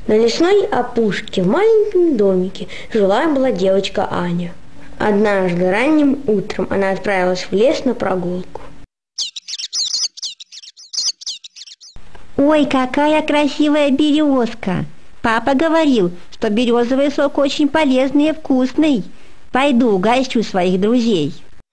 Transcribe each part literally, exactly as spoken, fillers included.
На лесной опушке в маленьком домике жила была девочка Аня. Однажды ранним утром она отправилась в лес на прогулку. Ой, какая красивая березка! Папа говорил, что березовый сок очень полезный и вкусный. Пойду угощу своих друзей.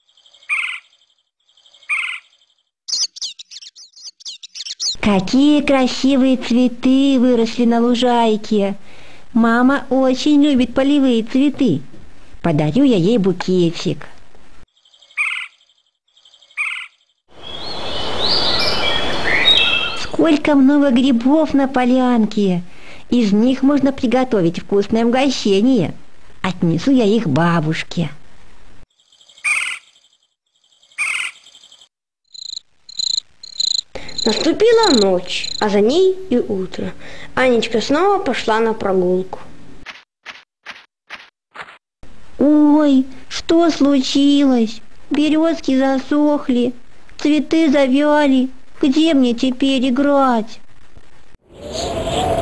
Какие красивые цветы выросли на лужайке! Мама очень любит полевые цветы. Подарю я ей букетик. Сколько много грибов на полянке! Из них можно приготовить вкусное угощение. Отнесу я их бабушке. Наступила ночь, а за ней и утро. Анечка снова пошла на прогулку. Ой, что случилось? Березки засохли, цветы завяли. Где мне теперь играть?